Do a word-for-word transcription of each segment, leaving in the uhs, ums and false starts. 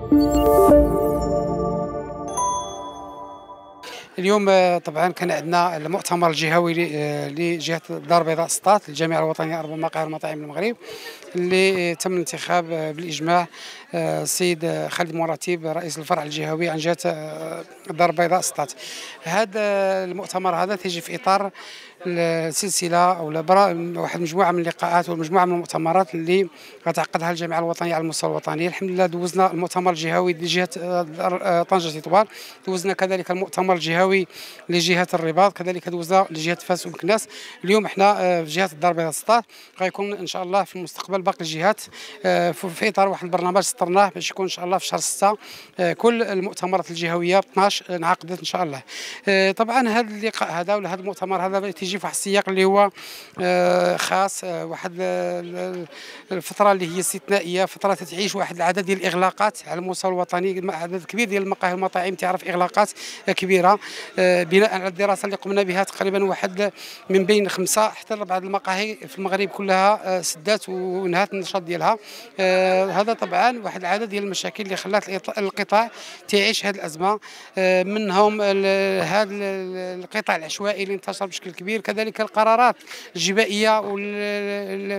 اليوم آه، طبعا كان عندنا المؤتمر الجهوي ل- آه، لجهه الدار البيضاء سطات الجامعه الوطنيه اربع مقاهي ومطاعم المغرب، اللي آه، تم الانتخاب آه، بالاجماع آه، السيد آه، خالد مراتب رئيس الفرع الجهوي عن جهه آه، الدار البيضاء سطات. هذا المؤتمر هذا تيجي في اطار السلسله او البرا- واحد المجموعه من اللقاءات والمجموعه من المؤتمرات اللي غتعقدها الجامعه الوطنيه على المستوى الوطني. الحمد لله دوزنا المؤتمر الجهوي لجهه آه، آه، طنجه تطوان، دوزنا كذلك المؤتمر الجهوي لجهه الرباط، كذلك دوزنا لجهه فاس ومكناس. اليوم احنا آه، في جهه الدار البيضاء سطات، غيكون ان شاء الله في المستقبل باقي الجهات آه، في في اطار واحد البرنامج سطرناه باش يكون ان شاء الله في شهر ستة آه، كل المؤتمرات الجهويه اثناش انعقدت ان شاء الله. آه، طبعا هذا اللقاء هذا ولا هذا المؤتمر هذا تيجي في واحد السياق اللي هو آه، خاص، آه، واحد ال- الفتره اللي هي استثنائيه، فتره تتعيش واحد العدد ديال الاغلاقات على المستوى الوطني. عدد كبير ديال المقاهي والمطاعم تعرف اغلاقات كبيره آه، بناء على الدراسه اللي قمنا بها. تقريبا واحد من بين خمسه حتى لبعض المقاهي في المغرب كلها آه، سدات ونهات النشاط ديالها. آه، هذا طبعا واحد العدد ديال المشاكل اللي خلات الإط- القطاع تعيش هذه الازمه. آه، منهم ال- هذا ال- القطاع العشوائي اللي انتشر بشكل كبير، كذلك القرارات الجبائيه وال-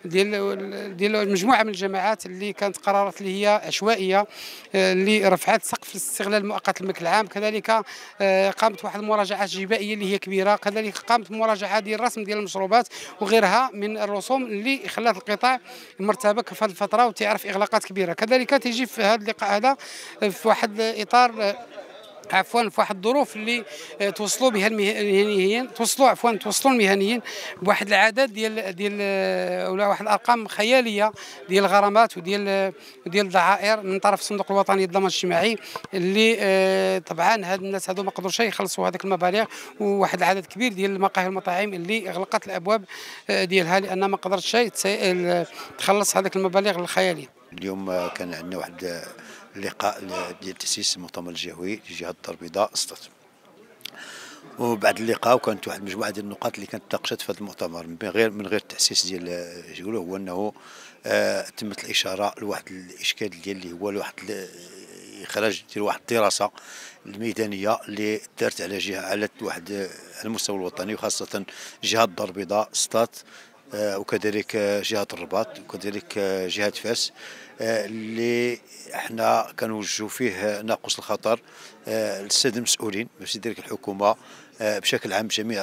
ديال ديال مجموعه من الجماعات اللي كانت قرارات اللي هي عشوائيه آه، اللي رفعت سقف الاستغلال المؤقت للملك العام. كذلك آه، قامت واحد المراجعات جبائيه اللي هي كبيره، كذلك قامت بمراجعه ديال الرسم ديال المشروبات وغيرها من الرسوم اللي خلات القطاع مرتبك في هذه الفتره وتعرف اغلاقات كبيره. كذلك تيجي في هذا اللقاء هذا في واحد الاطار، عفوا في واحد الظروف اللي آه، توصلوا بها المهنيين، توصلوا عفوا توصلوا المهنيين بواحد العدد ديال ديال آه، ولا واحد الارقام خياليه ديال الغرامات وديال ديال الضرائب من طرف الصندوق الوطني للضمان الاجتماعي، اللي آه، طبعا هاد الناس هادو ما قدروش يخلصوا هذيك المبالغ، وواحد العدد كبير ديال المقاهي والمطاعم اللي اغلقت الابواب آه، ديالها لان ما قدرتش تس- تخلص هذيك المبالغ الخياليه. اليوم كان عندنا واحد اللقاء ديال تأسيس المؤتمر الجهوي لجهة الدار البيضاء سطات. وبعد اللقاء وكانت واحد المجموعه ديال النقاط اللي كانت تناقشت في هذا المؤتمر من غير من غير التاسيس ديال الجوله، هو انه آه تمت الاشاره لواحد الاشكال ديال اللي هو لواحد اخراج ديال واحد الدراسه الميدانيه اللي دارت على جهه على واحد على المستوى الوطني، وخاصه جهه الدار البيضاء سطات آه وكذلك جهه الرباط وكذلك جهه فاس، آه اللي احنا كنوجهوا فيه ناقوس الخطر آه للساده المسؤولين باش يدير الحكومه آه بشكل عام جميع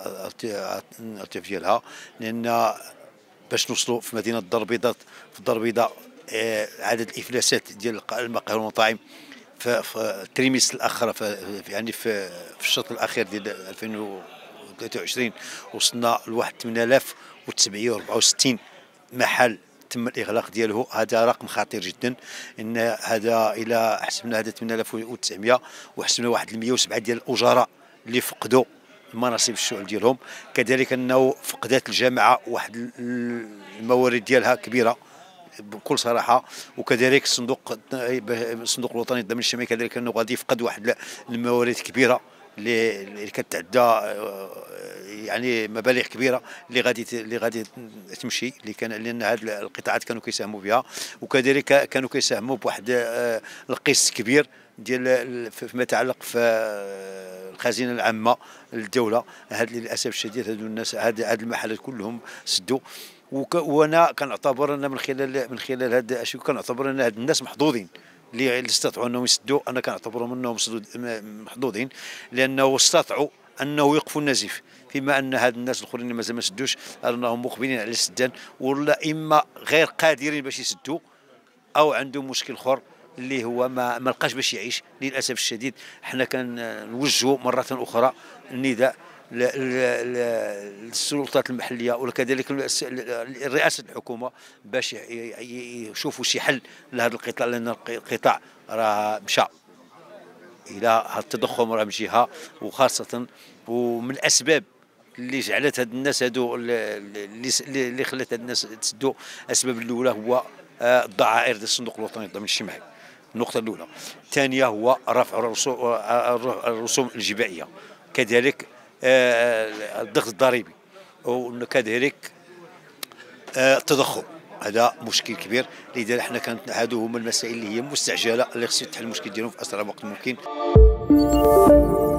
الاطياف ديالها، لان باش نوصلوا في مدينه الدار البيضاء في الدار البيضاء آه عدد الافلاسات ديال المقاهي والمطاعم في التريمستر الاخر في يعني في, في الشهر الاخير ديال ألفين وثلاثة وعشرين وصلنا لواحد ثمانية آلاف وتسعمائة وأربعة وستين محل تم الاغلاق دياله. هذا رقم خطير جدا، ان هذا الى حسبنا هذا ثمانية آلاف وتسعمائة وحسبنا واحد مائة وسبعة ديال الاجراء اللي فقدوا المناصب الشغل ديالهم، كذلك انه فقدات الجامعه واحد الموارد ديالها كبيره بكل صراحه، وكذلك الصندوق الصندوق الوطني للضمان الاجتماعي كذلك انه غادي يفقد واحد الموارد كبيره اللي اللي كتعدى يعني مبالغ كبيره اللي غادي اللي غادي تمشي، اللي كان لان هذه القطاعات كانوا كيساهموا بها، وكذلك كانوا كيساهموا بواحد القسط كبير ديال فيما يتعلق في الخزينه العامه للدوله. هذا للاسف الشديد هذو الناس هذه المحلات كلهم سدوا، وانا كنعتبر ان من خلال من خلال هذا الشيء كنعتبر ان هاد الناس محظوظين اللي استطاعوا انهم يسدوا. انا كنعتبرهم انهم محظوظين لانه استطاعوا انه يوقفوا النزيف، فيما ان هاد الناس الاخرين اللي مازال ما سدوش انهم مقبلين على السدان، ولا اما غير قادرين باش يسدوا او عندهم مشكل اخر اللي هو ما ما لقاش باش يعيش. للاسف الشديد حنا كنوجهوا مره اخرى النداء للسلطات المحليه وكذلك رئاسه الحكومه باش يشوفوا شي حل لهذا القطاع، لان القطاع راه مشى الى هذا التضخم راه من جهه، وخاصه ومن الاسباب اللي جعلت هاد الناس هادو اللي اللي خلات هاد الناس تسدوا. الاسباب الاولى هو الضعائر ديال الصندوق الوطني للضمان الاجتماعي، النقطه الاولى. الثانيه هو رفع الرسوم الجبائيه، كذلك الضغط الضريبي، وكذلك التضخم. هذا مشكل كبير. لذا حنا كانت هادو هما المسائل اللي هي مستعجله اللي خصو يتحل المشكل ديالهم في اسرع وقت ممكن.